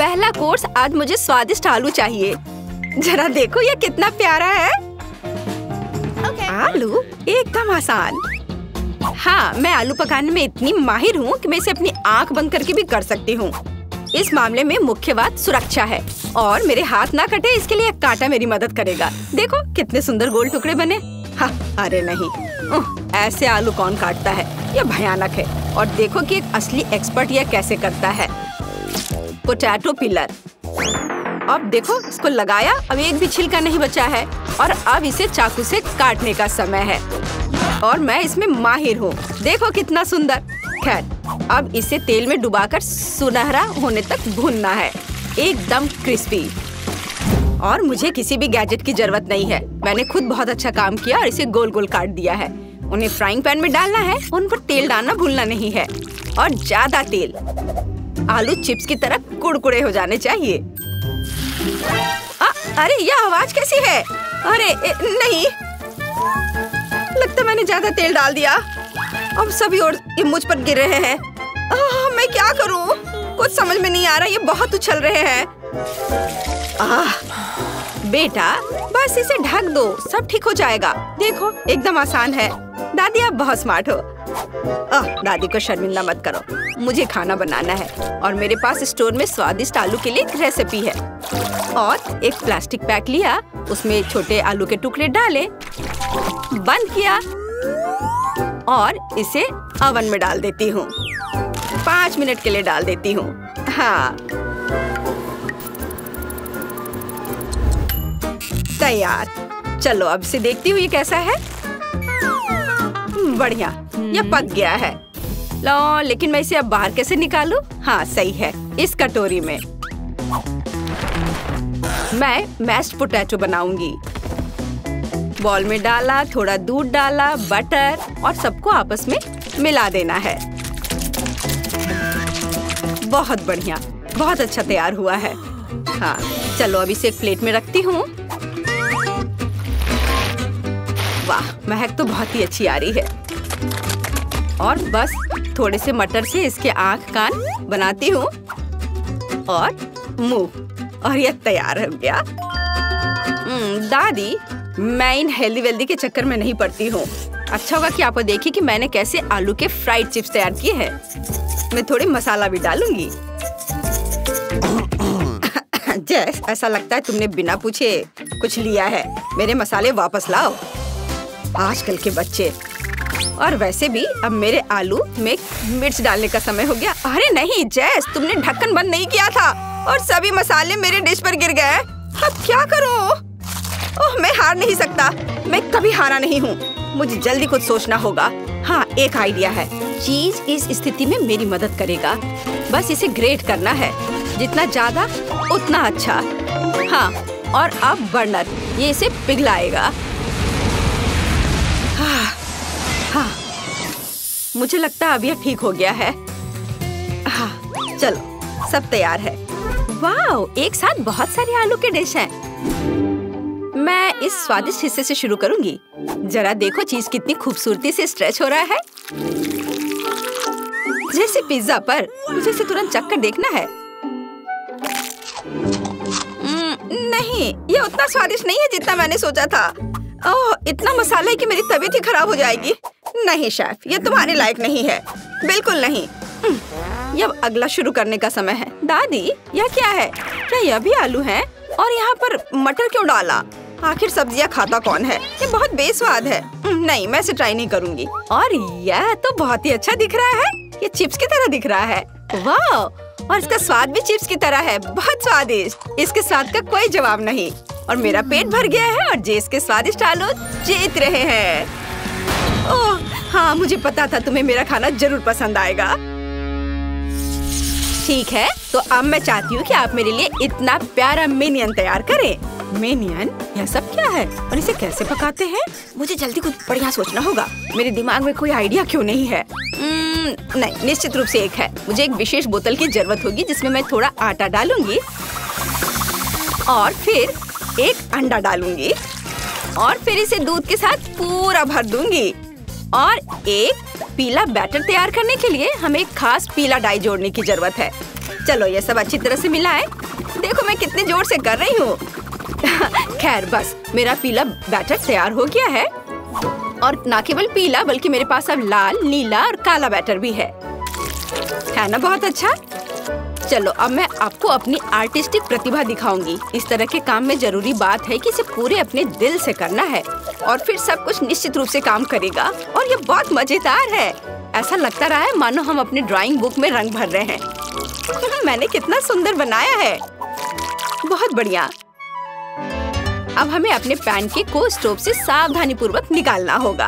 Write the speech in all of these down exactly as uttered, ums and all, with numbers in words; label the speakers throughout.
Speaker 1: पहला कोर्स आज मुझे स्वादिष्ट आलू चाहिए। जरा देखो ये कितना प्यारा है। okay. आलू एकदम आसान। हाँ, मैं आलू पकाने में इतनी माहिर हूँ कि मैं इसे अपनी आंख बंद करके भी कर सकती हूँ। इस मामले में मुख्य बात सुरक्षा है और मेरे हाथ ना कटे इसके लिए एक कांटा मेरी मदद करेगा। देखो कितने सुंदर गोल टुकड़े बने। हाँ, अरे नहीं, ऐसे आलू कौन काटता है, ये भयानक है। और देखो कि एक असली एक्सपर्ट यह कैसे करता है। Potato peeler. अब देखो इसको लगाया, अब एक भी छिलका नहीं बचा है और अब इसे चाकू से काटने का समय है और मैं इसमें माहिर हूँ। देखो कितना सुंदर। खैर, अब इसे तेल में डुबाकर सुनहरा होने तक भूनना है, एकदम क्रिस्पी। और मुझे किसी भी गैजेट की जरूरत नहीं है। मैंने खुद बहुत अच्छा काम किया और इसे गोल गोल काट दिया है। उन्हें फ्राइंग पैन में डालना है, उन पर तेल डालना भूलना नहीं है और ज्यादा तेल। आलू चिप्स की तरह कुड़कुड़े हो जाने चाहिए। आ, अरे यह आवाज कैसी है? अरे ए, नहीं, लगता मैंने ज्यादा तेल डाल दिया। अब सभी और ये मुझ पर गिर रहे हैं। आ, मैं क्या करूं? कुछ समझ में नहीं आ रहा, ये बहुत उछल रहे हैं। आह, बेटा बस इसे ढक दो, सब ठीक हो जाएगा। देखो एकदम आसान है। दादी आप बहुत स्मार्ट हो। आह, दादी को शर्मिंदा मत करो, मुझे खाना बनाना है और मेरे पास स्टोर में स्वादिष्ट आलू के लिए एक रेसिपी है। और एक प्लास्टिक पैक लिया, उसमें छोटे आलू के टुकड़े डाले, बंद किया और इसे ओवन में डाल देती हूँ। पाँच मिनट के लिए डाल देती हूँ। हाँ, तैयार। चलो अब से देखती हूँ ये कैसा है। बढ़िया, ये पक गया है। लो, लेकिन मैं इसे अब बाहर कैसे निकालूं? हाँ सही है, इस कटोरी में। मैं मैश्ड पोटैटो बनाऊंगी। बॉल में डाला, थोड़ा दूध डाला, बटर और सबको आपस में मिला देना है। बहुत बढ़िया, बहुत अच्छा तैयार हुआ है। हाँ, चलो अब इसे एक प्लेट में रखती हूँ। वाह, महक तो बहुत ही अच्छी आ रही है। और बस थोड़े से मटर से इसके आँख कान बनाती हूँ और मुंह, और यह तैयार हो गया। दादी, मैं इन हेल्दी वेल्दी के चक्कर में नहीं पड़ती हूँ। अच्छा होगा कि आप देखिए कि मैंने कैसे आलू के फ्राइड चिप्स तैयार किए हैं। मैं थोड़ी मसाला भी डालूंगी। जैस, ऐसा लगता है तुमने बिना पूछे कुछ लिया है। मेरे मसाले वापस लाओ। आजकल के बच्चे। और वैसे भी अब मेरे आलू में मिर्च डालने का समय हो गया। अरे नहीं जैस, तुमने ढक्कन बंद नहीं किया था और सभी मसाले मेरे डिश पर गिर गए। अब क्या करूं? ओह, मैं हार नहीं सकता। मैं कभी हारा नहीं हूँ। मुझे जल्दी कुछ सोचना होगा। हाँ, एक आइडिया है। चीज इस स्थिति में मेरी मदद करेगा। बस इसे ग्रेट करना है, जितना ज्यादा उतना अच्छा। हाँ, और अब बर्नर, ये इसे पिघलाएगा। हाँ, हाँ, मुझे लगता है अब यह ठीक हो गया है। हाँ, चलो सब तैयार है। वाओ, एक साथ बहुत सारे आलू के डिश हैं। मैं इस स्वादिष्ट हिस्से से शुरू करूंगी। जरा देखो चीज कितनी खूबसूरती से स्ट्रेच हो रहा है, जैसे पिज्जा पर। मुझे इसे तुरंत चखकर देखना है। नहीं, ये उतना स्वादिष्ट नहीं है जितना मैंने सोचा था। ओह, इतना मसाला है कि मेरी तबीयत ही खराब हो जाएगी। नहीं शेफ, ये तुम्हारे लायक नहीं है, बिल्कुल नहीं। ये अब अगला शुरू करने का समय है। दादी, यह क्या है? क्या यह भी आलू है? और यहाँ पर मटर क्यों डाला? आखिर सब्जियाँ खाता कौन है? ये बहुत बेस्वाद है। नहीं, मैं इसे ट्राई नहीं करूँगी। और यह तो बहुत ही अच्छा दिख रहा है। ये चिप्स की तरह दिख रहा है। वाह, और इसका स्वाद भी चिप्स की तरह है। बहुत स्वादिष्ट। इसके स्वाद का कोई जवाब नहीं। और मेरा पेट भर गया है और जेस के स्वादिष्ट आलू जीत रहे हैं। ओह हाँ, मुझे पता था तुम्हें मेरा खाना जरूर पसंद आएगा। ठीक है, तो अब मैं चाहती हूँ कि आप मेरे लिए इतना प्यारा मिनियन तैयार करें। मिनियन? यह सब क्या है और इसे कैसे पकाते हैं? मुझे जल्दी कुछ बढ़िया सोचना होगा। मेरे दिमाग में कोई आइडिया क्यों नहीं है? नहीं, निश्चित रूप से एक है। मुझे एक विशेष बोतल की जरूरत होगी जिसमें मैं थोड़ा आटा डालूंगी और फिर एक अंडा डालूंगी और फिर इसे दूध के साथ पूरा भर दूंगी। और एक पीला बैटर तैयार करने के लिए हमें एक खास पीला डाई जोड़ने की जरूरत है। चलो ये सब अच्छी तरह से मिलाएं। देखो मैं कितने जोर से कर रही हूँ। खैर बस मेरा पीला बैटर तैयार हो गया है। और ना केवल पीला बल्कि मेरे पास अब लाल, नीला और काला बैटर भी है। है ना बहुत अच्छा। चलो अब मैं आपको अपनी आर्टिस्टिक प्रतिभा दिखाऊंगी। इस तरह के काम में जरूरी बात है कि इसे पूरे अपने दिल से करना है और फिर सब कुछ निश्चित रूप से काम करेगा। और ये बहुत मजेदार है। ऐसा लगता रहा है मानो हम अपने ड्राइंग बुक में रंग भर रहे हैं। मैंने कितना सुंदर बनाया है। बहुत बढ़िया। अब हमें अपने पैनकेक को स्टोव से सावधानी पूर्वक निकालना होगा।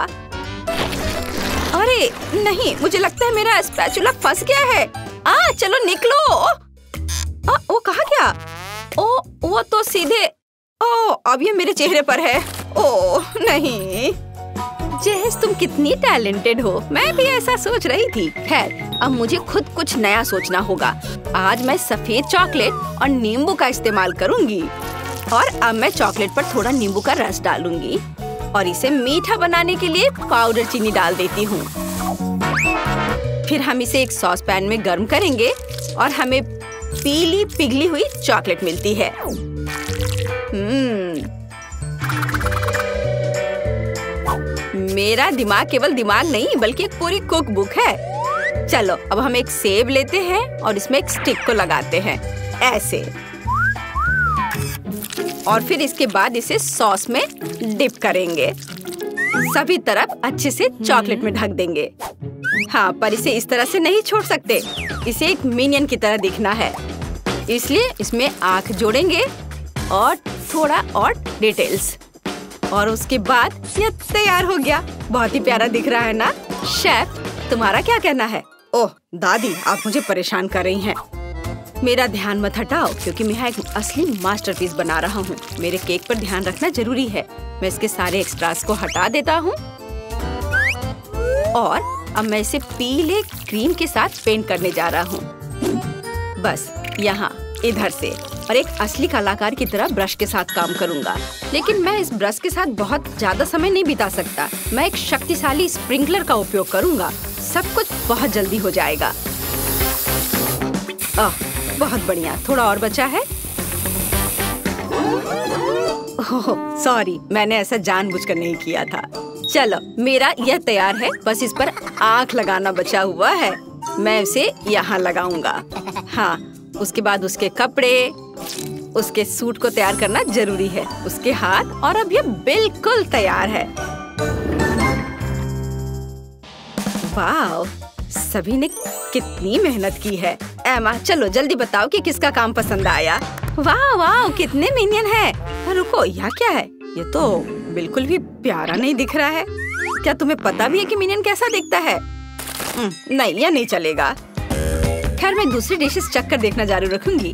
Speaker 1: अरे नहीं, मुझे लगता है मेरा स्पैचुला फंस गया है। आ, चलो निकलो। आ, वो कहाँ गया? ओ, वो तो सीधे। ओ, अब ये मेरे चेहरे पर है। ओ नहीं। जेस तुम कितनी टैलेंटेड हो। मैं भी ऐसा सोच रही थी। खैर अब मुझे खुद कुछ नया सोचना होगा। आज मैं सफेद चॉकलेट और नींबू का इस्तेमाल करूंगी। और अब मैं चॉकलेट पर थोड़ा नींबू का रस डालूंगी और इसे मीठा बनाने के लिए पाउडर चीनी डाल देती हूँ। फिर हम इसे एक सॉस पैन में गर्म करेंगे और हमें पीली पिघली हुई चॉकलेट मिलती है। हम्म, मेरा दिमाग केवल दिमाग नहीं बल्कि एक पूरी कुक बुक है। चलो अब हम एक सेब लेते हैं और इसमें एक स्टिक को लगाते हैं ऐसे। और फिर इसके बाद इसे सॉस में डिप करेंगे। सभी तरफ अच्छे से चॉकलेट में ढक देंगे। हाँ, पर इसे इस तरह से नहीं छोड़ सकते। इसे एक मिनियन की तरह दिखना है, इसलिए इसमें आँख जोड़ेंगे और थोड़ा और डिटेल्स। और उसके बाद ये तैयार हो गया। बहुत ही प्यारा दिख रहा है ना? शेफ, तुम्हारा क्या कहना है? ओह दादी, आप मुझे परेशान कर रही हैं। मेरा ध्यान मत हटाओ क्योंकि मैं यहाँ एक असली मास्टरपीस बना रहा हूँ। मेरे केक पर ध्यान रखना जरूरी है। मैं इसके सारे एक्स्ट्रास को हटा देता हूँ और अब मैं इसे पीले क्रीम के साथ पेंट करने जा रहा हूँ। बस यहाँ इधर से। और एक असली कलाकार की तरह ब्रश के साथ काम करूँगा। लेकिन मैं इस ब्रश के साथ बहुत ज्यादा समय नहीं बिता सकता। मैं एक शक्तिशाली स्प्रिंकलर का उपयोग करूँगा। सब कुछ बहुत जल्दी हो जाएगा। आह, बहुत बढ़िया। थोड़ा और बचा है। ओह सॉरी, मैंने ऐसा जानबूझकर नहीं किया था। चलो मेरा यह तैयार है। बस इस पर आँख लगाना बचा हुआ है। मैं इसे यहाँ लगाऊंगा। हाँ, उसके बाद उसके कपड़े, उसके सूट को तैयार करना जरूरी है। उसके हाथ। और अब ये बिल्कुल तैयार है। वाह, सभी ने कितनी मेहनत की है। एमा, चलो जल्दी बताओ कि किसका काम पसंद आया। वाह वाह, कितने मिनियन हैं। रुको, यह क्या है? ये तो बिल्कुल भी प्यारा नहीं दिख रहा है। क्या तुम्हें पता भी है कि मिनियन कैसा दिखता है? नहीं, यह नहीं चलेगा। खैर मैं दूसरी डिशेस चख कर देखना जारी रखूंगी।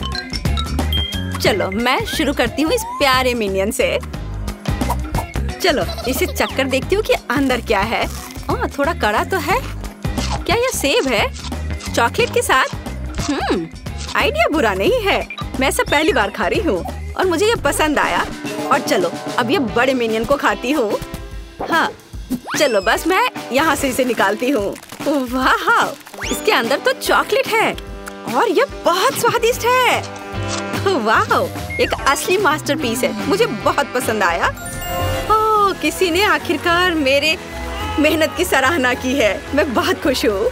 Speaker 1: चलो मैं शुरू करती हूँ इस प्यारे मिनियन से। चलो इसे चख कर देखती हूँ कि अंदर क्या है। ओह, थोड़ा कड़ा तो है। क्या यह सेब है चॉकलेट के साथ? हम्म, आइडिया बुरा नहीं है। मैं ऐसा पहली बार खा रही हूँ और मुझे ये पसंद आया। और चलो अब ये बड़े मिनियन को खाती हूँ। हाँ चलो, बस मैं यहाँ से इसे निकालती हूँ। वाह, इसके अंदर तो चॉकलेट है और ये बहुत स्वादिष्ट है। वाह, एक असली मास्टरपीस है। मुझे बहुत पसंद आया। ओह, किसी ने आखिरकार मेरे मेहनत की सराहना की है। मैं बहुत खुश हूँ।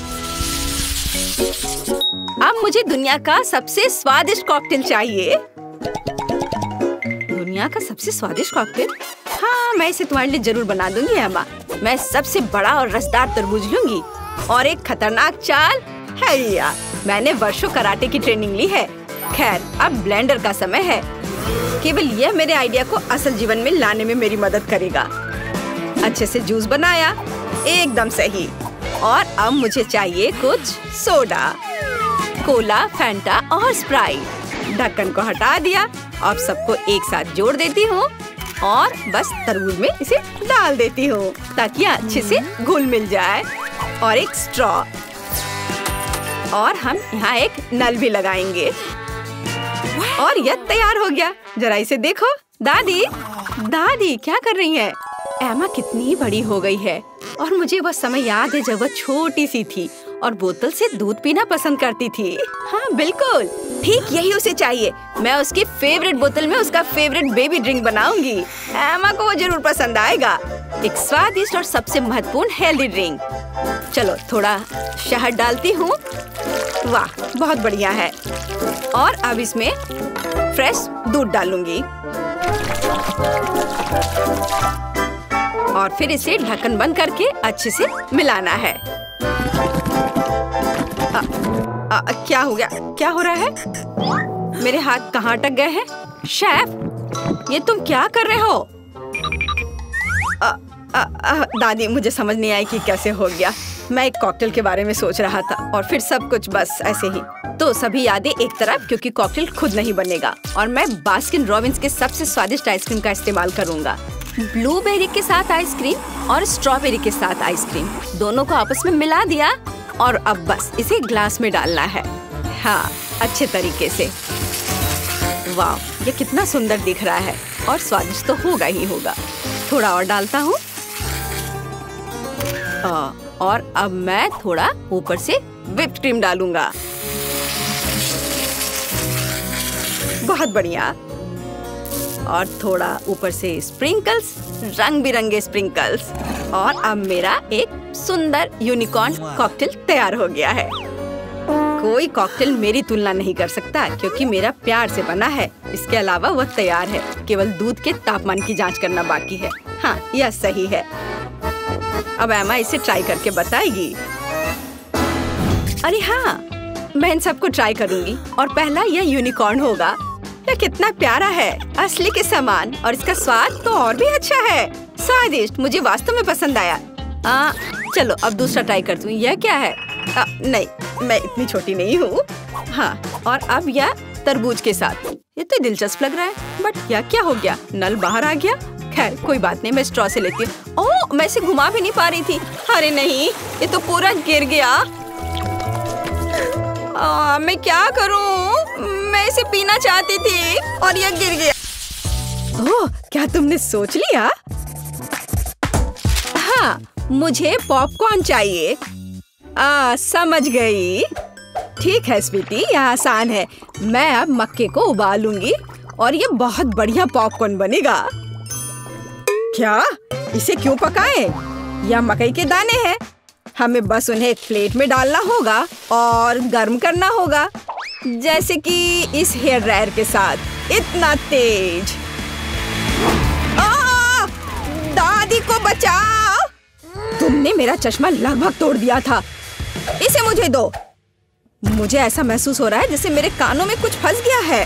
Speaker 1: अब मुझे दुनिया का सबसे स्वादिष्ट कॉकटेल चाहिए। दुनिया का सबसे स्वादिष्ट कॉकटेल? हाँ, मैं इसे तुम्हारे लिए जरूर बना दूंगी एमा। मैं सबसे बड़ा और रसदार तरबूज लूंगी और एक खतरनाक चाल है। या, मैंने वर्षों कराटे की ट्रेनिंग ली है। खैर अब ब्लेंडर का समय है। केवल यह मेरे आइडिया को असल जीवन में लाने में मेरी मदद करेगा। अच्छे से जूस बनाया, एकदम सही। और अब मुझे चाहिए कुछ सोडा, कोला, फैंटा और स्प्राइट। ढक्कन को हटा दिया। अब सबको एक साथ जोड़ देती हूँ और बस तरबूज में इसे डाल देती हूँ ताकि अच्छे से घुल मिल जाए। और एक स्ट्रॉ, और हम यहाँ एक नल भी लगाएंगे। और यह तैयार हो गया। जरा इसे देखो। दादी, दादी क्या कर रही हैं? एमा कितनी बड़ी हो गई है और मुझे वह समय याद है जब वह छोटी सी थी और बोतल से दूध पीना पसंद करती थी। हाँ बिल्कुल, ठीक यही उसे चाहिए। मैं उसकी फेवरेट बोतल में उसका फेवरेट बेबी ड्रिंक बनाऊंगी। एमा को वो जरूर पसंद आएगा। एक स्वादिष्ट और सबसे महत्वपूर्ण हेल्दी ड्रिंक। चलो थोड़ा शहद डालती हूँ। वाह, बहुत बढ़िया है। और अब इसमें फ्रेश दूध डालूंगी और फिर इसे ढक्कन बंद करके अच्छे से मिलाना है। आ, आ, क्या हो गया? क्या हो रहा है? मेरे हाथ कहाँ अटक गए हैं? शेफ, ये तुम क्या कर रहे हो? आ, आ, आ, दादी, मुझे समझ नहीं आई कि कैसे हो गया। मैं एक कॉकटेल के बारे में सोच रहा था और फिर सब कुछ बस ऐसे ही। तो सभी यादें एक तरफ, क्योंकि कॉकटेल खुद नहीं बनेगा और मैं बास्किन रॉबिन्स के सबसे स्वादिष्ट आइसक्रीम का इस्तेमाल करूंगा। ब्लूबेरी के साथ आइसक्रीम और स्ट्रॉबेरी के साथ आइसक्रीम, दोनों को आपस में मिला दिया और अब बस इसे ग्लास में डालना है। हाँ, अच्छे तरीके से। वाह, ये कितना सुंदर दिख रहा है और स्वादिष्ट तो होगा ही होगा। थोड़ा और डालता हूँ और अब मैं थोड़ा ऊपर से व्हिप्ड क्रीम डालूंगा। बहुत बढ़िया। और थोड़ा ऊपर से स्प्रिंकल्स, रंग बिरंगे स्प्रिंकल्स। और अब मेरा एक सुंदर यूनिकॉर्न कॉकटेल तैयार हो गया है। कोई कॉकटेल मेरी तुलना नहीं कर सकता क्योंकि मेरा प्यार से बना है। इसके अलावा वह तैयार है, केवल दूध के तापमान की जांच करना बाकी है। हाँ, यह सही है। अब एमा इसे ट्राई करके बताएगी। अरे हाँ, मैं इन सबको ट्राई करूंगी और पहला यह यूनिकॉर्न होगा। यह कितना प्यारा है, असली के समान, और इसका स्वाद तो और भी अच्छा है। स्वादिष्ट, मुझे वास्तव में पसंद आया। आ, चलो अब दूसरा ट्राई करती हूँ। यह क्या है? आ, नहीं, मैं इतनी छोटी नहीं हूँ। हाँ, और अब यह तरबूज के साथ। ये तो दिलचस्प लग रहा है, बट यह क्या हो गया? नल बाहर आ गया। खैर कोई बात नहीं, मैं स्ट्रॉ से लेती हूँ। ओह, मैं इसे घुमा भी नहीं पा रही थी। अरे नहीं, ये तो पूरा गिर गया। आ, मैं क्या करूं? मैं इसे पीना चाहती थी और यह गिर गया। ओह, क्या तुमने सोच लिया? हाँ, मुझे पॉपकॉर्न चाहिए। आ, समझ गई। ठीक है स्वीटी, यह आसान है। मैं अब मक्के को उबालूंगी और ये बहुत बढ़िया पॉपकॉर्न बनेगा। क्या? इसे क्यों पकाएं? यह मकई के दाने हैं। हमें बस उन्हें एक प्लेट में डालना होगा और गर्म करना होगा, जैसे कि इस हेयर ड्रायर के साथ। इतना तेज। आ, दादी को बचाओ! तुमने मेरा चश्मा लगभग तोड़ दिया था। इसे मुझे दो। मुझे ऐसा महसूस हो रहा है जैसे मेरे कानों में कुछ फंस गया है।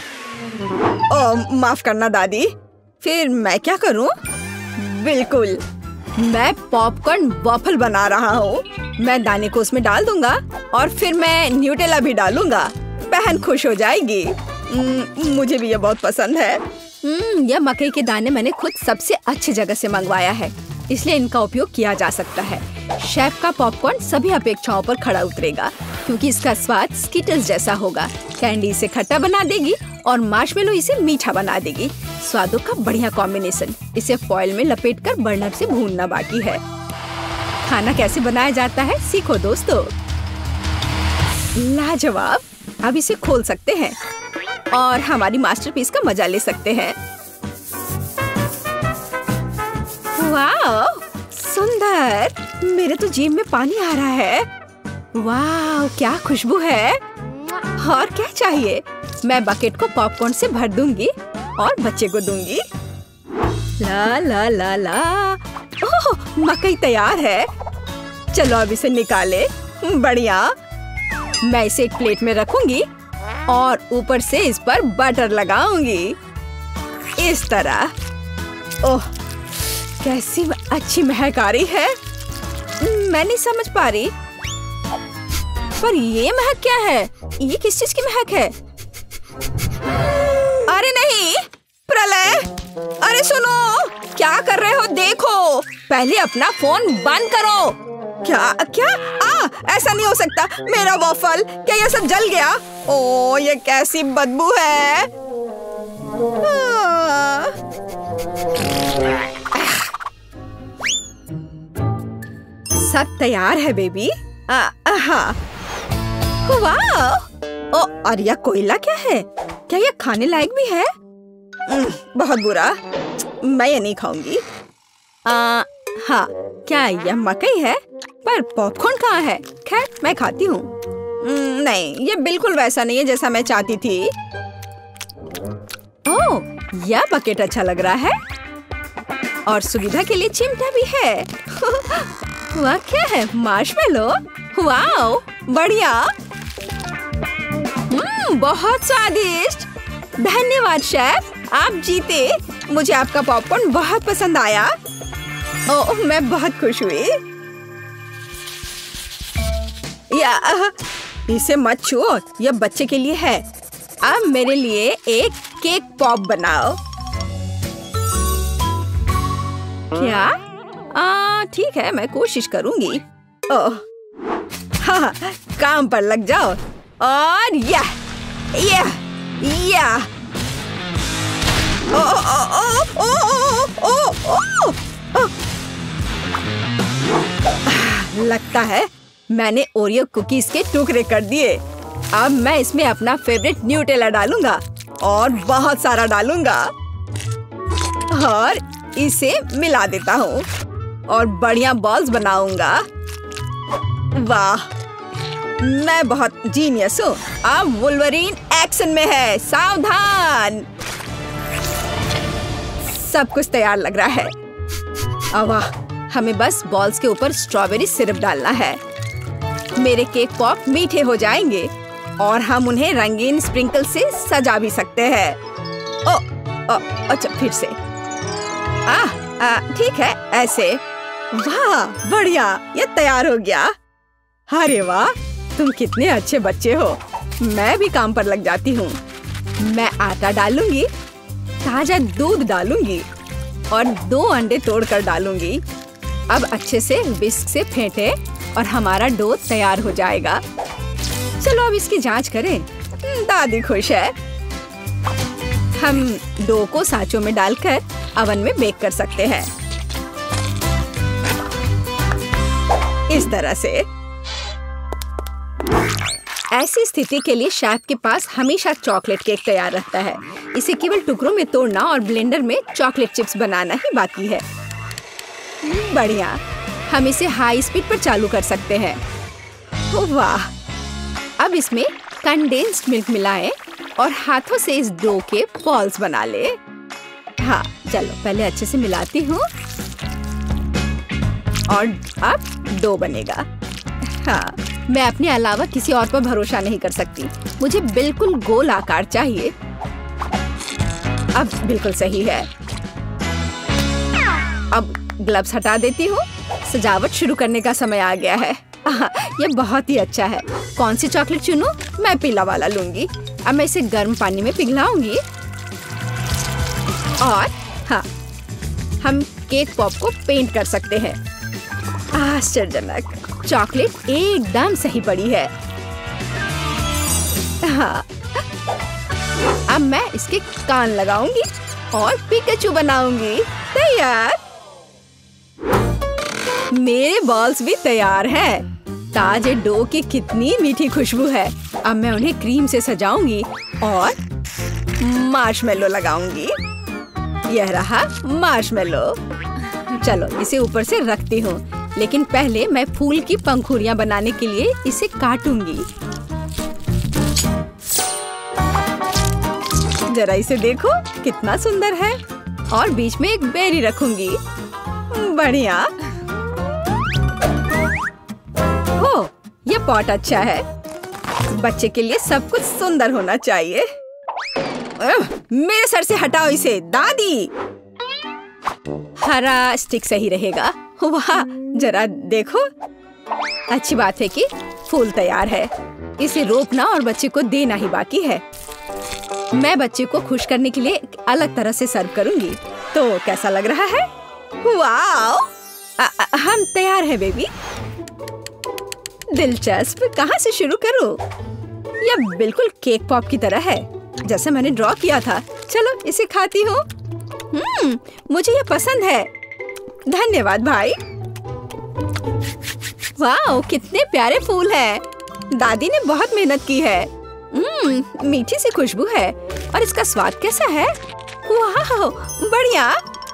Speaker 1: ओ, माफ करना दादी। फिर मैं क्या करूं? बिल्कुल, मैं पॉपकॉर्न वॉफल बना रहा हूँ। मैं दाने को उसमें डाल दूंगा और फिर मैं न्यूटेला भी डालूंगा। बहन खुश हो जाएगी। मुझे भी ये बहुत पसंद है। यह मकई के दाने मैंने खुद सबसे अच्छी जगह से मंगवाया है, इसलिए इनका उपयोग किया जा सकता है। शेफ का पॉपकॉर्न सभी अपेक्षाओं पर खड़ा उतरेगा क्योंकि इसका स्वाद स्किटल्स जैसा होगा। कैंडी इसे खट्टा बना देगी और मार्शमेलो इसे मीठा बना देगी। स्वादों का बढ़िया कॉम्बिनेशन। इसे फॉइल में लपेटकर बर्नर से भूनना बाकी है। खाना कैसे बनाया जाता है सीखो दोस्तों। लाजवाब। अब इसे खोल सकते हैं और हमारी मास्टरपीस का मजा ले सकते हैं। वाह, सुंदर। मेरे तो जीभ में पानी आ रहा है। वाह, क्या खुशबू है। और क्या चाहिए? मैं बकेट को पॉपकॉर्न से भर दूंगी और बच्चे को दूंगी। ला ला ला ला। ओह, मकई तैयार है। चलो अब इसे निकाले। बढ़िया। मैं इसे एक प्लेट में रखूंगी और ऊपर से इस पर बटर लगाऊंगी, इस तरह। ओह, कैसी अच्छी महक आ रही है। मैं नहीं समझ पा रही, पर ये महक क्या है? ये किस चीज की महक है? अरे नहीं, प्रलय! अरे सुनो, क्या कर रहे हो? देखो, पहले अपना फोन बंद करो। क्या क्या? आ, ऐसा नहीं हो सकता। मेरा वॉफल, क्या ये सब जल गया? ओ, ये कैसी बदबू है। सब तैयार है बेबी। हाँ, वाह! ओ, और यह कोयला क्या है? क्या यह खाने लायक भी है? बहुत बुरा, मैं ये नहीं खाऊंगी। आ, हाँ, क्या यह मकई है? पर पॉपकॉर्न कहाँ है? खैर, मैं खाती हूँ। नहीं, ये बिल्कुल वैसा नहीं है जैसा मैं चाहती थी। ओह, यह बकेट अच्छा लग रहा है और सुविधा के लिए चिमटा भी है। वह क्या है? मार्शमेलो? वाओ, बढ़िया। हम्म, बहुत स्वादिष्ट। धन्यवाद शेफ, आप जीते। मुझे आपका पॉपकॉर्न बहुत पसंद आया। ओह, मैं बहुत खुश हुई। या, इसे मत छुओ, यह बच्चे के लिए है। अब मेरे लिए एक केक पॉप बनाओ। क्या? आ, ठीक है, मैं कोशिश करूंगी। ओह, हाँ, काम पर लग जाओ। और या, या, या। ओ, ओ, ओ, ओ, ओ, ओ, ओ, ओ। लगता है मैंने ओरियो कुकीज के टुकड़े कर दिए। अब मैं इसमें अपना फेवरेट न्यूटेला डालूंगा और बहुत सारा डालूंगा और इसे मिला देता हूँ और बढ़िया बॉल्स बनाऊंगा। वाह, मैं बहुत जीनियस हूँ। अब वुल्वरीन एक्शन में है, सावधान। सब कुछ तैयार लग रहा है। अब वाह, हमें बस बॉल्स के ऊपर स्ट्रॉबेरी सिरप डालना है। मेरे केक पॉप मीठे हो जाएंगे और हम उन्हें रंगीन स्प्रिंकल से सजा भी सकते हैं। ओ, ओ, अच्छा, फिर से। आ, ठीक है, ऐसे। वाह, बढ़िया, ये तैयार हो गया। अरे वाह, तुम कितने अच्छे बच्चे हो। मैं भी काम पर लग जाती हूँ। मैं आटा डालूंगी, ताजा दूध डालूंगी और दो अंडे तोड़कर डालूंगी। अब अच्छे से विस्क से फेंटे और हमारा डो तैयार हो जाएगा। चलो अब इसकी जांच करें। दादी खुश है। हम डो को सांचों में डालकर अवन में बेक कर सकते हैं, इस तरह से। ऐसी स्थिति के लिए शेफ के पास हमेशा चॉकलेट केक तैयार रहता है। इसे केवल टुकड़ों में तोड़ना और ब्लेंडर में चॉकलेट चिप्स बनाना ही बाकी है। बढ़िया, हम इसे हाई स्पीड पर चालू कर सकते हैं। वाह, अब इसमें कंडेंस्ड मिल्क मिलाएं और हाथों से इस डो के बॉल्स बना ले। हाँ, चलो पहले अच्छे से मिलाती हूँ और अब डो बनेगा। हाँ, मैं अपने अलावा किसी और पर भरोसा नहीं कर सकती। मुझे बिल्कुल गोल आकार चाहिए। अब बिल्कुल सही है। अब ग्लव्स हटा देती हूँ। सजावट शुरू करने का समय आ गया है। ये बहुत ही अच्छा है। कौन सी चॉकलेट चुनूं? मैं पीला वाला लूंगी। अब मैं इसे गर्म पानी में पिघलाऊंगी और हाँ, हम केक पॉप को पेंट कर सकते हैं। आश्चर्यजनक, चॉकलेट एकदम सही पड़ी है। हाँ, अब मैं इसके कान लगाऊंगी और पिकाचू बनाऊंगी। तैयार। मेरे बॉल्स भी तैयार हैं। ताजे डो की कितनी मीठी खुशबू है। अब मैं उन्हें क्रीम से सजाऊंगी और मार्शमेलो लगाऊंगी। यह रहा मार्शमेलो। चलो इसे ऊपर से रखती हूँ, लेकिन पहले मैं फूल की पंखुड़ियाँ बनाने के लिए इसे काटूंगी। जरा इसे देखो, कितना सुंदर है। और बीच में एक बेरी रखूंगी। बढ़िया। ओ, यह पॉट अच्छा है। बच्चे के लिए सब कुछ सुंदर होना चाहिए। मेरे सर से हटाओ इसे, दादी। हरा स्टिक सही रहेगा। वाह, जरा देखो। अच्छी बात है कि फूल तैयार है। इसे रोपना और बच्चे को देना ही बाकी है। मैं बच्चे को खुश करने के लिए अलग तरह से सर्व करूंगी। तो कैसा लग रहा है? वाह, हम तैयार हैं बेबी। दिलचस्प, कहाँ से शुरू करूं? यह बिल्कुल केक पॉप की तरह है, जैसे मैंने ड्रॉ किया था। चलो इसे खाती हूँ। हम्म, मुझे यह पसंद है। धन्यवाद भाई। वाह, कितने प्यारे फूल हैं। दादी ने बहुत मेहनत की है। हम्म, मीठी सी खुशबू है। और इसका स्वाद कैसा है? वाह, बढ़िया।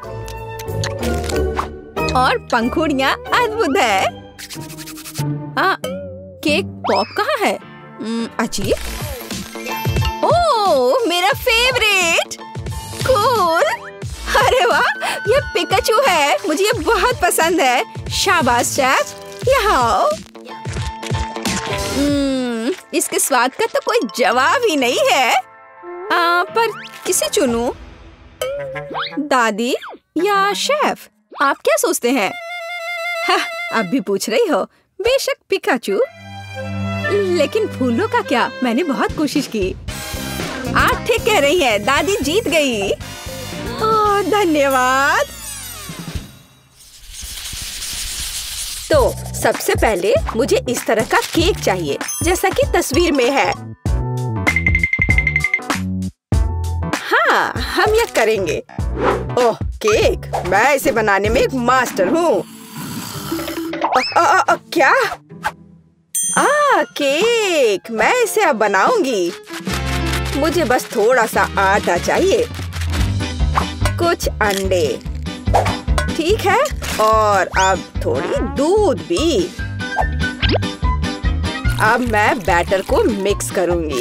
Speaker 1: और पंखुड़ियाँ अद्भुत है। हाँ, केक पॉप कहाँ है? अजीब। ओह, मेरा फेवरेट। कूल। अरे वाह, ये पिकाचू है। मुझे ये बहुत पसंद है। शाबाश शेफ, यहाँ आओ। हम्म, इसके स्वाद का तो कोई जवाब ही नहीं है। आ, पर किसे चुनूं? दादी या शेफ? आप क्या सोचते हैं? हाँ, अब भी पूछ रही हो। बेशक पिकाचू। लेकिन फूलों का क्या? मैंने बहुत कोशिश की। आप ठीक कह रही हैं, दादी जीत गई। ओह, धन्यवाद। तो सबसे पहले मुझे इस तरह का केक चाहिए, जैसा कि तस्वीर में है। हाँ, हम यह करेंगे। Oh, cake! मैं इसे बनाने में एक मास्टर हूँ। क्या? आ, केक! मैं इसे अब बनाऊंगी। मुझे बस थोड़ा सा आटा चाहिए, कुछ अंडे, ठीक है, और अब थोड़ी दूध भी। अब मैं बैटर को मिक्स करूंगी।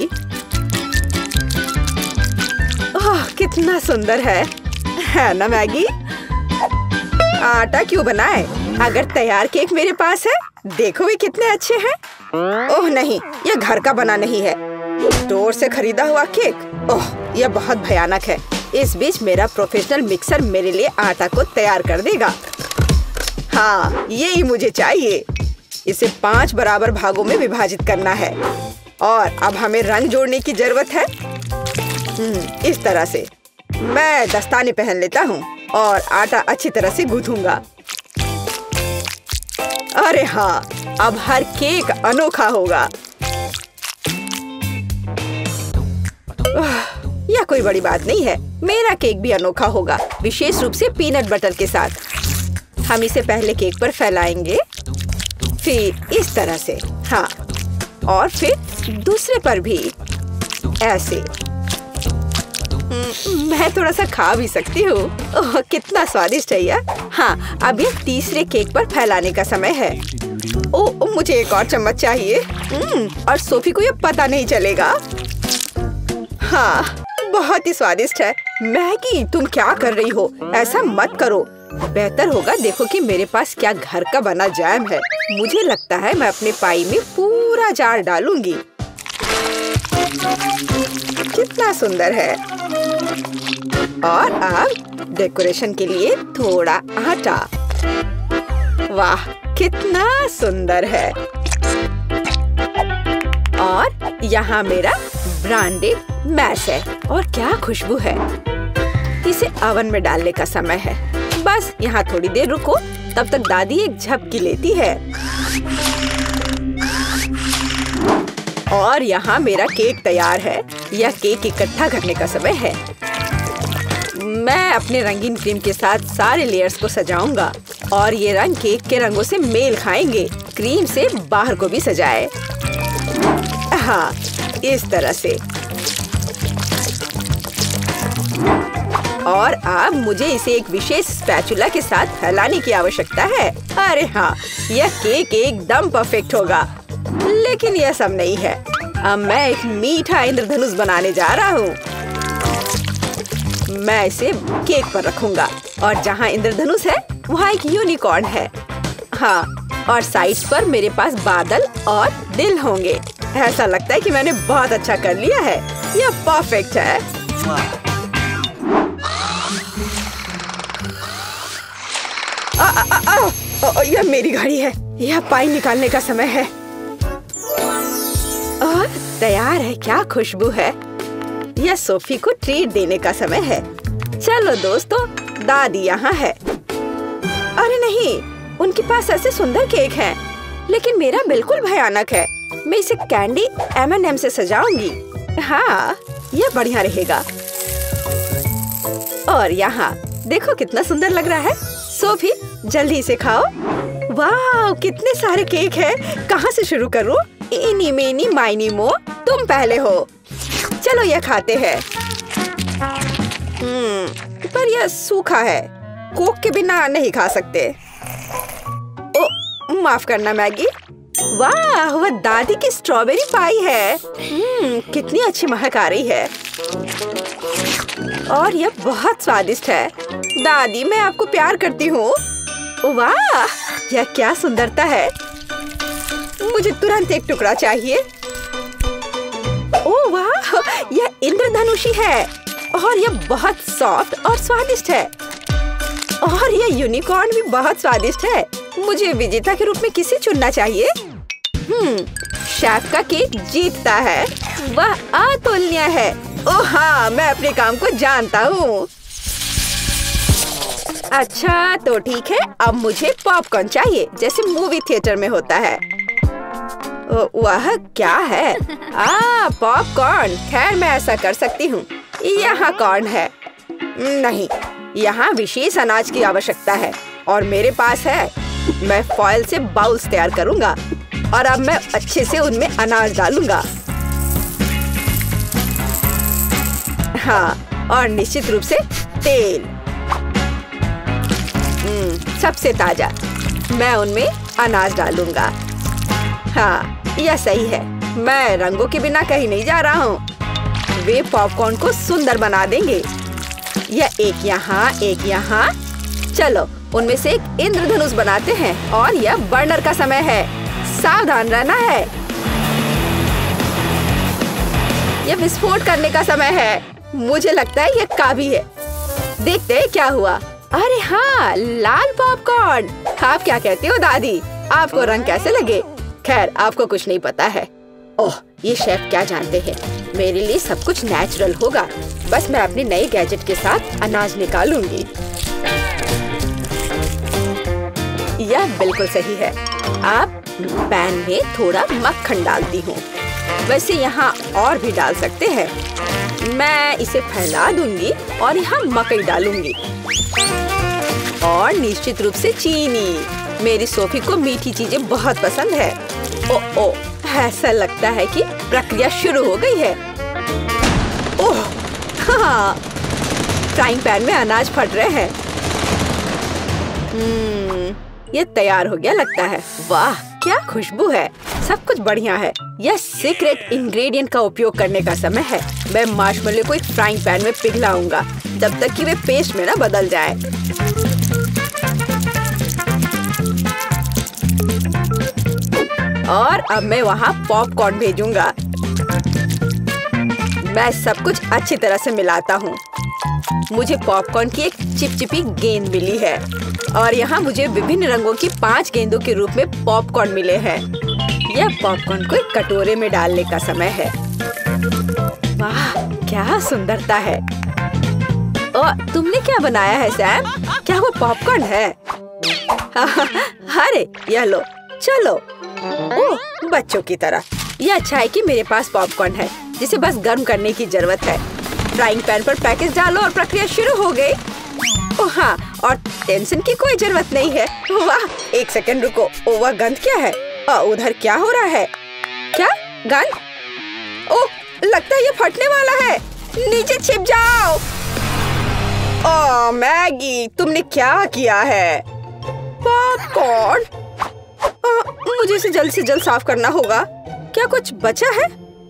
Speaker 1: ओह, कितना सुंदर है, है ना मैगी? आटा क्यों बनाए? अगर तैयार केक मेरे पास है, देखो वे कितने अच्छे हैं। ओह नहीं, यह घर का बना नहीं है, स्टोर से खरीदा हुआ केक। ओह, यह बहुत भयानक है। इस बीच मेरा प्रोफेशनल मिक्सर मेरे लिए आटा को तैयार कर देगा। हाँ, यही मुझे चाहिए। इसे पांच बराबर भागों में विभाजित करना है और अब हमें रंग जोड़ने की जरूरत है। इस तरह से मैं दस्ताने पहन लेता हूँ और आटा अच्छी तरह से गूंथूंगा। अरे हाँ, अब हर केक अनोखा होगा। यह कोई बड़ी बात नहीं है, मेरा केक भी अनोखा होगा, विशेष रूप से पीनट बटर के साथ। हम इसे पहले केक पर फैलाएंगे, फिर इस तरह से, हाँ, और फिर दूसरे पर भी ऐसे। मैं थोड़ा सा खा भी सकती हूँ। ओह, कितना स्वादिष्ट है यह। हाँ, अब ये तीसरे केक पर फैलाने का समय है। ओह, मुझे एक और चम्मच चाहिए। और सोफी को ये पता नहीं चलेगा। हाँ, बहुत ही स्वादिष्ट है। मैगी, तुम क्या कर रही हो? ऐसा मत करो। बेहतर होगा देखो कि मेरे पास क्या घर का बना जैम है। मुझे लगता है मैं अपने पाई में पूरा जार डालूंगी। कितना सुंदर है। और अब डेकोरेशन के लिए थोड़ा आटा। वाह, कितना सुंदर है। और यहाँ मेरा ब्रांडेड मैश है और क्या खुशबू है। इसे ओवन में डालने का समय है। बस यहाँ थोड़ी देर रुको, तब तक दादी एक झपकी लेती है। और यहाँ मेरा केक तैयार है। यह केक इकट्ठा करने का समय है। मैं अपने रंगीन क्रीम के साथ सारे लेयर्स को सजाऊंगा और ये रंग केक के रंगों से मेल खाएंगे। क्रीम से बाहर को भी सजाए। हाँ, इस तरह से। और अब मुझे इसे एक विशेष स्पैचुला के साथ फैलाने की आवश्यकता है। अरे हाँ, यह केक एकदम परफेक्ट होगा। लेकिन यह सब नहीं है। अब मैं एक मीठा इंद्रधनुष बनाने जा रहा हूँ। मैं इसे केक पर रखूंगा और जहाँ इंद्रधनुष है वहाँ एक यूनिकॉर्न है। हाँ, और साइड्स पर मेरे पास बादल और दिल होंगे। ऐसा लगता है कि मैंने बहुत अच्छा कर लिया है। यह परफेक्ट है। आ, आ, आ, आ, आ, यह मेरी घड़ी है। यह पाई निकालने का समय है। और तैयार है। क्या खुशबू है। यह सोफी को ट्रीट देने का समय है। चलो दोस्तों, दादी यहाँ है। अरे नहीं, उनके पास ऐसे सुंदर केक हैं, लेकिन मेरा बिल्कुल भयानक है। मैं इसे कैंडी एम एंड एम से सजाऊंगी। हाँ, यह बढ़िया रहेगा। और यहाँ देखो कितना सुंदर लग रहा है। सोफी, जल्दी इसे खाओ। वाह, कितने सारे केक हैं। कहाँ से शुरू करूँ? एनी मेनी माइनी मो, तुम पहले हो। चलो ये खाते हैं। हम्म, पर यह सूखा है, कोक के बिना नहीं खा सकते। ओ, माफ करना मैगी। वाह, वह दादी की स्ट्रॉबेरी पाई है। हम्म, कितनी अच्छी महक आ रही है और यह बहुत स्वादिष्ट है। दादी, मैं आपको प्यार करती हूँ। वाह, यह क्या सुंदरता है। मुझे तुरंत एक टुकड़ा चाहिए। ओह वाह, यह इंद्रधनुषी है और यह बहुत सॉफ्ट और स्वादिष्ट है। और यह यूनिकॉर्न भी बहुत स्वादिष्ट है। मुझे विजेता के रूप में किसे चुनना चाहिए? हम्म, शेफ का केक जीतता है। वह अतुलनीय है। ओह हाँ, मैं अपने काम को जानता हूँ। अच्छा तो ठीक है, अब मुझे पॉपकॉर्न चाहिए जैसे मूवी थिएटर में होता है। वह क्या है? आ, पॉपकॉर्न। खैर मैं ऐसा कर सकती हूँ। यहाँ कॉर्न है। नहीं, यहाँ विशेष अनाज की आवश्यकता है और मेरे पास है। मैं फॉइल से बाउल्स तैयार करूँगा और अब मैं अच्छे से उनमें अनाज डालूंगा। हाँ, और निश्चित रूप से तेल। हम्म, सबसे ताजा। मैं उनमें अनाज डालूंगा। हाँ, यह सही है। मैं रंगों के बिना कहीं नहीं जा रहा हूँ। वे पॉपकॉर्न को सुंदर बना देंगे। यह एक यहाँ, एक यहाँ। चलो उनमें से एक इंद्रधनुष बनाते हैं और यह बर्नर का समय है। सावधान रहना है। यह विस्फोट करने का समय है। मुझे लगता है यह काफी है। देखते हैं क्या हुआ। अरे हाँ, लाल पॉपकॉर्न। आप क्या कहते हो दादी? आपको रंग कैसे लगे? खैर, आपको कुछ नहीं पता है। ओह, ये शेफ क्या जानते हैं। मेरे लिए सब कुछ नेचुरल होगा। बस मैं अपने नए गैजेट के साथ अनाज निकालूंगी। यह बिल्कुल सही है। आप पैन में थोड़ा मक्खन डालती हूँ। वैसे यहाँ और भी डाल सकते हैं। मैं इसे फैला दूंगी और यहाँ मकई डालूंगी और निश्चित रूप से चीनी। मेरी सोफी को मीठी चीजें बहुत पसंद है। ओ ओ, ऐसा लगता है कि प्रक्रिया शुरू हो गई है। ओह हाँ, फ्राइंग पैन में अनाज फट रहे हैं। हम्म, ये तैयार हो गया लगता है। वाह, क्या खुशबू है। सब कुछ बढ़िया है। यह सीक्रेट इंग्रेडिएंट का उपयोग करने का समय है। मैं मार्शमेलो को एक फ्राइंग पैन में पिघलाऊंगा जब तक कि वे पेस्ट में ना बदल जाए। और अब मैं वहाँ पॉपकॉर्न भेजूंगा। मैं सब कुछ अच्छी तरह से मिलाता हूँ। मुझे पॉपकॉर्न की एक चिपचिपी गेंद मिली है और यहाँ मुझे विभिन्न रंगों की पांच गेंदों के रूप में पॉपकॉर्न मिले हैं। यह पॉपकॉर्न को एक कटोरे में डालने का समय है। वाह, क्या सुंदरता है। और तुमने क्या बनाया है सैम? क्या वो पॉपकॉर्न है? अरे यह लो, चलो। ओह, बच्चों की तरह। यह अच्छा है कि मेरे पास पॉपकॉर्न है जिसे बस गर्म करने की जरूरत है। फ्राइंग पैन पर पैकेज डालो और प्रक्रिया शुरू हो गई। ओह हाँ, और टेंशन की कोई जरूरत नहीं है। वाह, एक सेकंड रुको। ओह, वह गंध क्या है? आ, उधर क्या हो रहा है? क्या गंध? ओह, लगता है ये फटने वाला है। नीचे छिप जाओ। ओह मैगी, तुमने क्या किया है? पॉपकॉर्न। मुझे इसे जल्द से जल्द साफ करना होगा। क्या कुछ बचा है?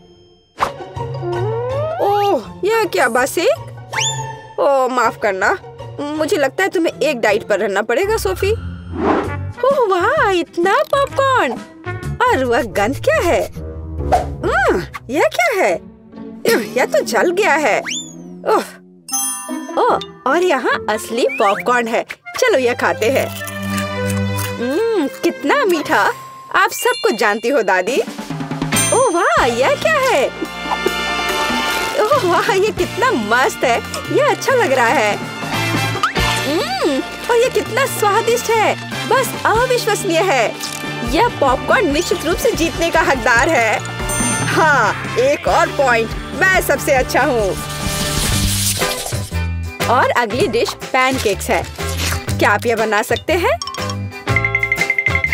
Speaker 1: ओह, यह क्या बस एक? ओह माफ करना। मुझे लगता है तुम्हें एक डाइट पर रहना पड़ेगा सोफी। ओह वाह, इतना पॉपकॉर्न। और वह गंध क्या है? आ, यह क्या है? यह तो जल गया है। ओह, ओह, और यहाँ असली पॉपकॉर्न है। चलो यह खाते हैं। हम्म, कितना मीठा। आप सब कुछ जानती हो दादी। ओह वाह, यह क्या है? ओह वाह, ये कितना मस्त है। यह अच्छा लग रहा है। हम्म, और ये कितना स्वादिष्ट है। बस अविश्वसनीय है। यह पॉपकॉर्न निश्चित रूप से जीतने का हकदार है। हाँ, एक और पॉइंट। मैं सबसे अच्छा हूँ। और अगली डिश पैनकेक्स है। क्या आप यह बना सकते हैं?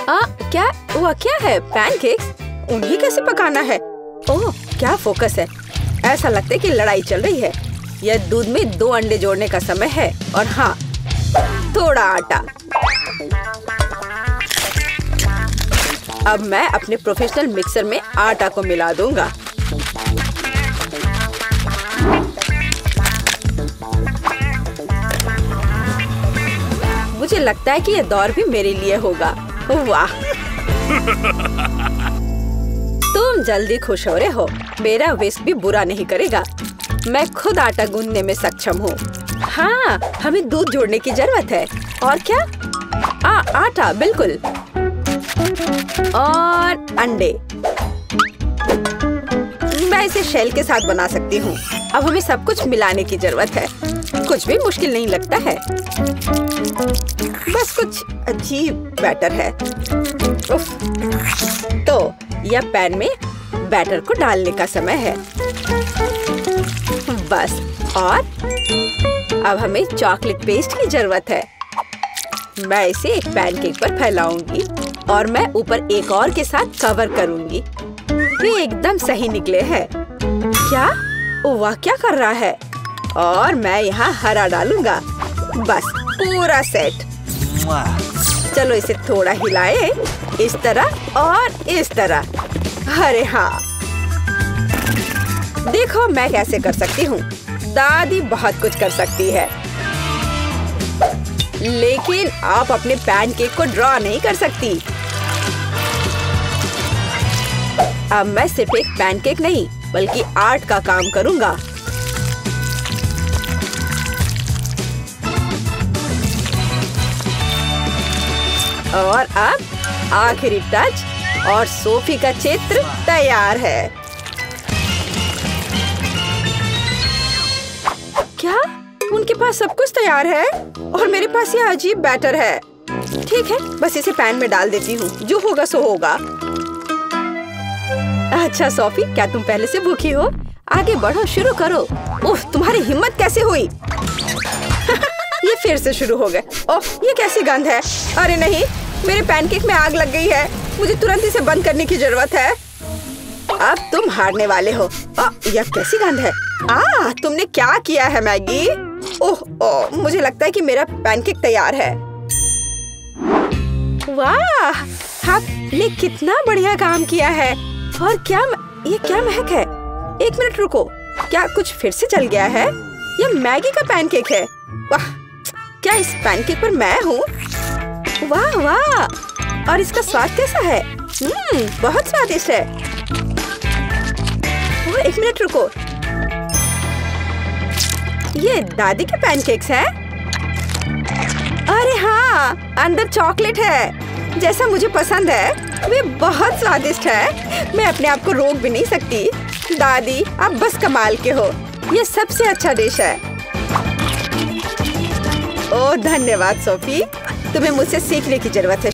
Speaker 1: आ, क्या वह क्या है? पैनकेक्स? उन्हें कैसे पकाना है? ओह, क्या फोकस है। ऐसा लगता है कि लड़ाई चल रही है। यह दूध में दो अंडे जोड़ने का समय है और हाँ, थोड़ा आटा। अब मैं अपने प्रोफेशनल मिक्सर में आटा को मिला दूंगा। मुझे लगता है कि यह दौर भी मेरे लिए होगा। वाह, तुम जल्दी खुश हो रहे हो। मेरा विस्क भी बुरा नहीं करेगा। मैं खुद आटा गूंदने में सक्षम हूँ। हाँ, हमें दूध जोड़ने की जरूरत है। और क्या? आ, आटा, बिल्कुल। और अंडे। मैं इसे शेल के साथ बना सकती हूँ। अब हमें सब कुछ मिलाने की जरूरत है। कुछ भी मुश्किल नहीं लगता है। बस कुछ अजीब बैटर है। उफ। तो यह पैन में बैटर को डालने का समय है। बस, और अब हमें चॉकलेट पेस्ट की जरूरत है। मैं इसे एक पैनकेक पर फैलाऊंगी और मैं ऊपर एक और के साथ कवर करूंगी। ये एकदम सही निकले हैं। क्या? वाह, क्या कर रहा है? और मैं यहाँ हरा डालूंगा। बस, पूरा सेट। चलो इसे थोड़ा हिलाए, इस तरह और इस तरह। अरे हाँ, देखो मैं कैसे कर सकती हूँ। दादी बहुत कुछ कर सकती है, लेकिन आप अपने पैनकेक को ड्रॉ नहीं कर सकती। अब मैं सिर्फ एक पैनकेक नहीं, बल्कि आर्ट का काम करूँगा। और अब आखिरी टच, और सोफी का चित्र तैयार है। क्या? उनके पास सब कुछ तैयार है और मेरे पास यह अजीब बैटर है। ठीक है, बस इसे पैन में डाल देती हूँ। जो होगा सो होगा। अच्छा सोफी, क्या तुम पहले से भूखी हो? आगे बढ़ो, शुरू करो। उफ, तुम्हारी हिम्मत कैसे हुई? ये फिर से शुरू हो गए। ओह, ये कैसी गंध है? अरे नहीं, मेरे पैनकेक में आग लग गई है। मुझे तुरंत इसे बंद करने की जरूरत है। अब तुम हारने वाले हो। आ, यह कैसी गंध है? आ, तुमने क्या किया है मैगी? ओह, ओह, मुझे लगता है कि मेरा पैनकेक तैयार है। वाह, आपने कितना बढ़िया काम किया है। और क्या ये क्या महक है? एक मिनट रुको, क्या कुछ फिर से चल गया है? यह मैगी का पैनकेक है। वाह, क्या इस पैनकेक पर मैं हूँ? वाह वाह, और इसका स्वाद कैसा है? हम्म, बहुत स्वादिष्ट है। ओह, एक मिनट रुको, ये दादी के पैनकेक्स हैं? अरे हाँ, अंदर चॉकलेट है, जैसा मुझे पसंद है। वे बहुत स्वादिष्ट है। मैं अपने आप को रोक भी नहीं सकती। दादी, आप बस कमाल के हो। ये सबसे अच्छा डिश है। ओह, धन्यवाद सोफी, तुम्हें मुझसे सीखने की जरूरत है।